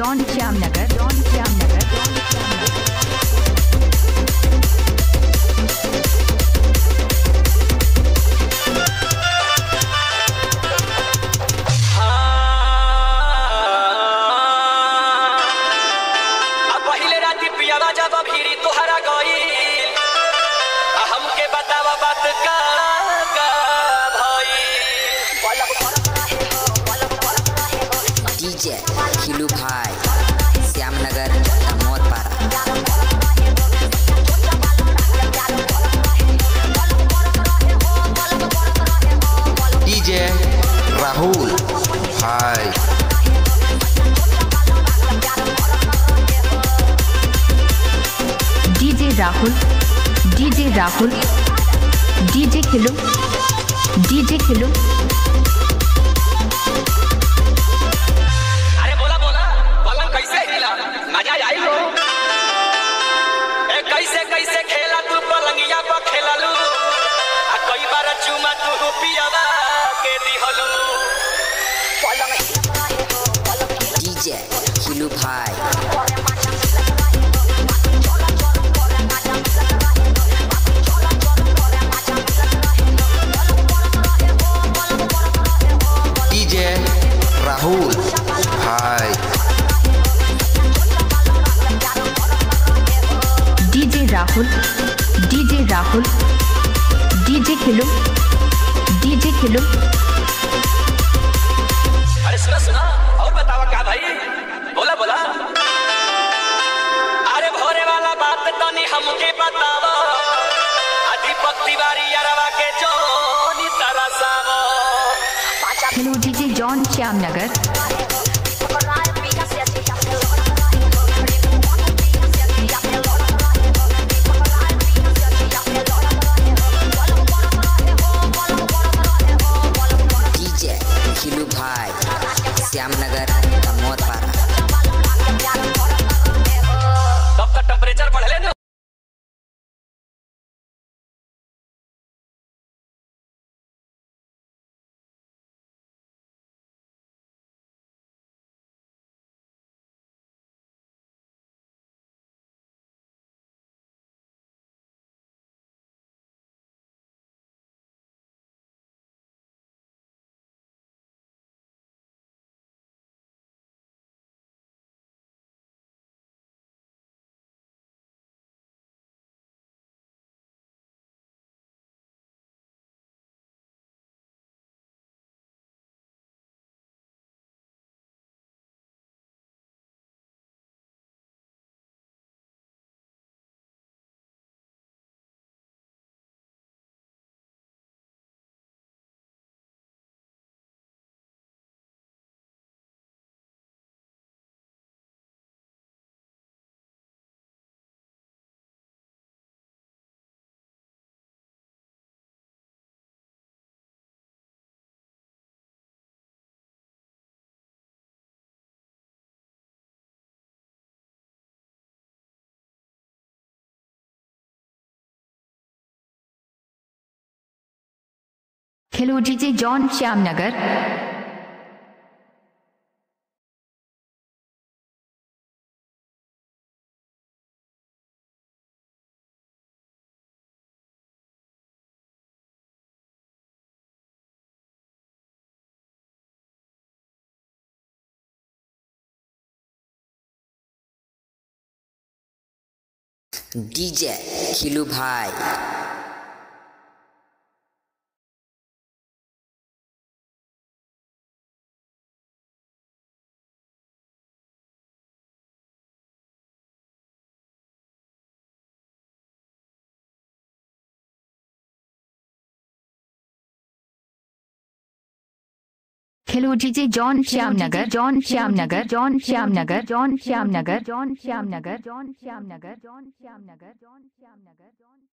John Shyamnagar John Shyamnagar John Shyamnagar. जब भीरी तुहरा गईल हमके बतावा बात का डीजे खिलू भाई श्यामनगर मोरपारा। डीजे राहुल भाई। Rahul DJ Rahul DJ Khilu DJ Khilu. अरे बोला बोला पलंग कैसे हिला मजा आई हो कैसे कैसे खेला तू पलंगिया पर खेललू कई बार चुमा तू पियावा के दिहलू। डीजे खिलू भाई। राहुल भाई। DJ Rahul DJ Rahul DJ Khilu DJ Khilu. अरे सुना सुना और बतावा क्या भाई बोला बोला। अरे भोरे वाला बात तनी हमके बतावा दीपक तिवारी अरवा के जोनी तरसावा। Hello DJ John Shyamnagar. DJ Khilu भाई श्यामनगर मोरपारा। तब तक टेम्परेचर बढ़ लेना। Hello DJ John Shyamnagar. DJ Khilu भाई। Hello DJ John Shyamnagar John Shyamnagar John Shyamnagar John Shyamnagar John Shyamnagar John Shyamnagar John Shyamnagar John Shyamnagar John